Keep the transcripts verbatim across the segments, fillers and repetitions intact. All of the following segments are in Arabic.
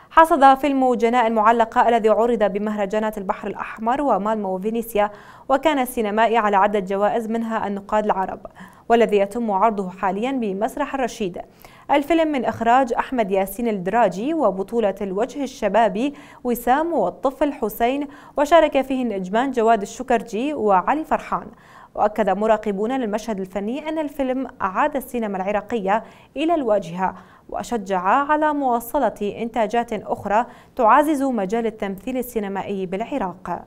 حصد فيلم جناء المعلقة الذي عرض بمهرجانات البحر الأحمر ومالمو وفينيسيا وكان سينمائي على عدة جوائز منها النقاد العرب، والذي يتم عرضه حاليا بمسرح الرشيد. الفيلم من إخراج أحمد ياسين الدراجي وبطولة الوجه الشبابي وسام والطفل حسين، وشارك فيه النجمان جواد الشكرجي وعلي فرحان. وأكد مراقبون للمشهد الفني أن الفيلم أعاد السينما العراقية إلى الواجهة، وشجع على مواصلة إنتاجات أخرى تعزز مجال التمثيل السينمائي بالعراق.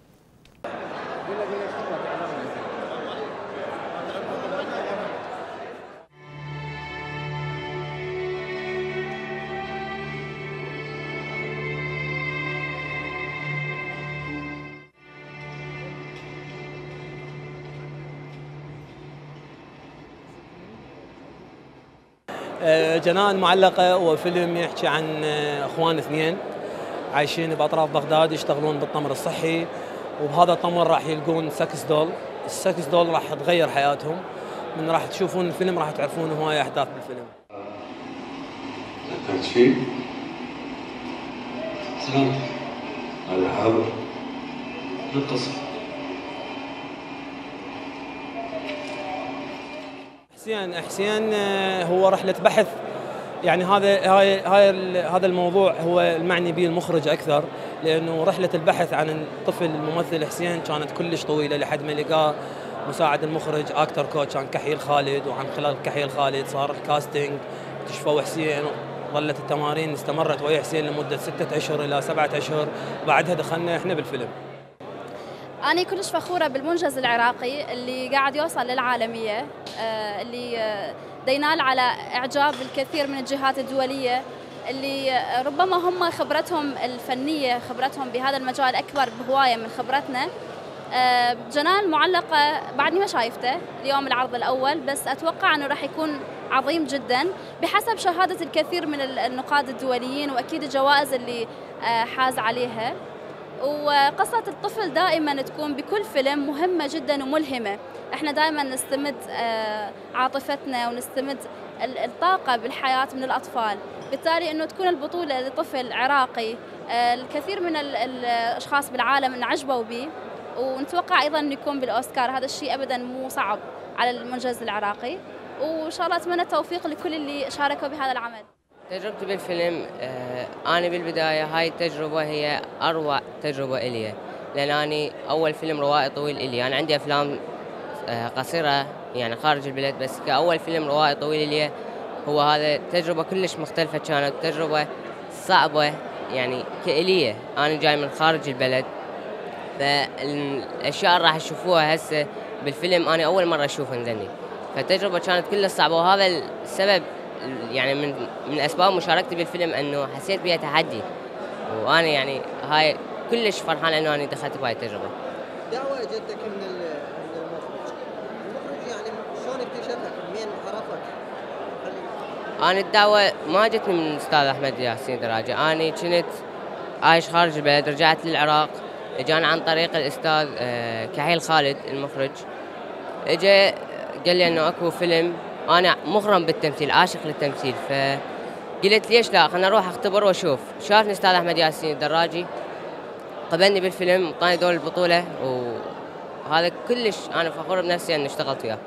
جناء المعلقة هو فيلم يحكي عن اخوان اثنين عايشين باطراف بغداد يشتغلون بالتمر الصحي، وبهذا التمر راح يلقون سكس دول. السكس دول راح تغير حياتهم. من راح تشوفون الفيلم راح تعرفون هواية احداث بالفيلم. ذكرت شيء؟ سلام. هذا حاضر. القصة. حسين حسين هو رحلة بحث، يعني هذا هاي هاي هذا الموضوع هو المعني به المخرج اكثر، لانه رحلة البحث عن الطفل الممثل حسين كانت كلش طويلة لحد ما لقاه مساعد المخرج اكتر كوتش عن كحيل خالد، وعن خلال كحيل خالد صار الكاستنج اكتشفوا حسين. ظلت التمارين استمرت ويا حسين لمدة ستة اشهر الى سبعة اشهر، بعدها دخلنا احنا بالفيلم. أنا كلش فخورة بالمنجز العراقي اللي قاعد يوصل للعالمية، اللي دينال على إعجاب الكثير من الجهات الدولية، اللي ربما هم خبرتهم الفنية خبرتهم بهذا المجال أكبر بهواية من خبرتنا. جناء المعلقة بعدني ما شايفته اليوم العرض الأول، بس أتوقع أنه راح يكون عظيم جدا بحسب شهادة الكثير من النقاد الدوليين، وأكيد الجوائز اللي حاز عليها. وقصة الطفل دائما تكون بكل فيلم مهمة جدا وملهمة. احنا دائما نستمد عاطفتنا ونستمد الطاقة بالحياة من الأطفال، بالتالي انه تكون البطولة لطفل عراقي الكثير من الاشخاص بالعالم انعجبوا به، ونتوقع ايضا انه يكون بالاوسكار. هذا الشيء ابدا مو صعب على المنجز العراقي، وان شاء الله اتمنى التوفيق لكل اللي شاركوا بهذا العمل. تجربتي بالفيلم، أنا بالبداية هاي التجربة هي أروع تجربة إلي، لأن أنا أول فيلم روائي طويل إلي. أنا عندي أفلام قصيرة يعني خارج البلاد، بس كأول فيلم روائي طويل إلي هو هذا. تجربة كلش مختلفة، كانت تجربة صعبة يعني كإلية. أنا جاي من خارج البلد، فالأشياء اللي راح تشوفوها هسه بالفيلم أنا أول مرة أشوفها ذني، فالتجربة كانت كلها صعبة. وهذا السبب يعني من من اسباب مشاركتي بالفيلم انه حسيت بها تحدي، وانا يعني هاي كلش فرحان انه انا دخلت بهاي التجربه. دعوه جدك من المخرج، المخرج يعني شلون اكتشفك؟ من وين عرفك؟ انا الدعوه ما جتني من الاستاذ احمد ياسين دراجي، انا كنت عايش خارج البلد، رجعت للعراق، اجاني عن طريق الاستاذ كحيل خالد المخرج. اجى قال لي انه اكو فيلم، أنا مغرم بالتمثيل، عاشق للتمثيل، فقلت ليش لا خلنا نروح أختبر وأشوف. شافني أستاذ أحمد ياسين الدراجي، قبلني بالفيلم وطاني دور البطولة، وهذا كلش أنا فخور بنفسي أن اشتغلت وياه.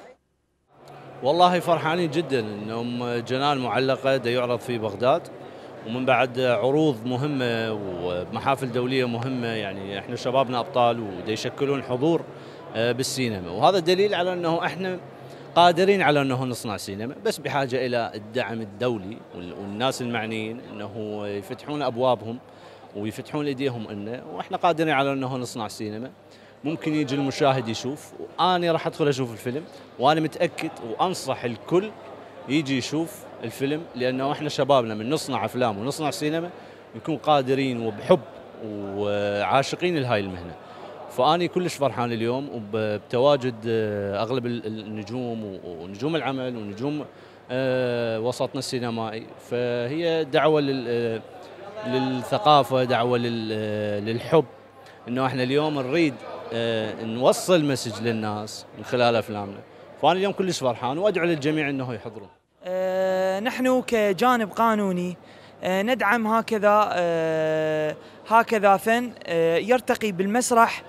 والله فرحانين جدا أنهم جناء المعلقة دا يعرض في بغداد، ومن بعد عروض مهمة ومحافل دولية مهمة. يعني احنا شبابنا أبطال ودا يشكلون حضور بالسينما، وهذا دليل على أنه احنا قادرين على أنه نصنع سينما، بس بحاجة إلى الدعم الدولي والناس المعنيين أنه يفتحون أبوابهم ويفتحون إيديهم لنا، وإحنا قادرين على أنه نصنع سينما. ممكن يجي المشاهد يشوف، وأنا راح أدخل أشوف الفيلم، وأنا متأكد وأنصح الكل يجي يشوف الفيلم، لأنه إحنا شبابنا من نصنع أفلام ونصنع سينما نكون قادرين وبحب وعاشقين لهاي المهنة. فأني كلش فرحان اليوم وبتواجد أغلب النجوم ونجوم العمل ونجوم وسطنا السينمائي. فهي دعوة للثقافة، دعوة للحب، إنه إحنا اليوم نريد نوصل مسج للناس من خلال أفلامنا. فأنا اليوم كلش فرحان وأدعو للجميع إنه يحضرون. أه نحن كجانب قانوني ندعم هكذا هكذا فن يرتقي بالمسرح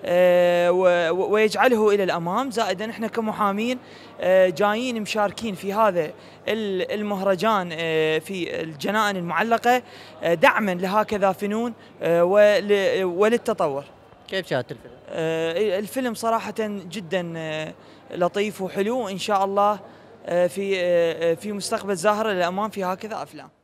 ويجعله إلى الأمام. زائدا احنا كمحامين جايين مشاركين في هذا المهرجان في الجنائن المعلقة دعما لهكذا فنون وللتطور. كيف شاهدت الفيلم؟ الفيلم صراحة جدا لطيف وحلو، وإن شاء الله في في مستقبل زاهر للأمام في هكذا أفلام.